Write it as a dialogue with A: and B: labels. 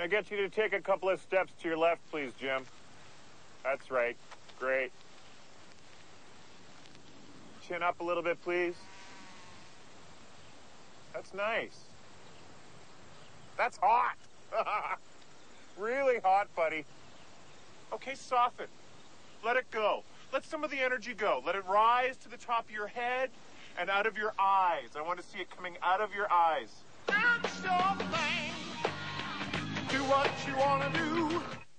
A: I get you to take a couple of steps to your left, please, Jim? That's right. Great. Chin up a little bit, please. That's nice. That's hot. Really hot, buddy. Okay, soften. Let it go. Let some of the energy go. Let it rise to the top of your head and out of your eyes. I want to see it coming out of your eyes. That's your thing. Do what you want to do.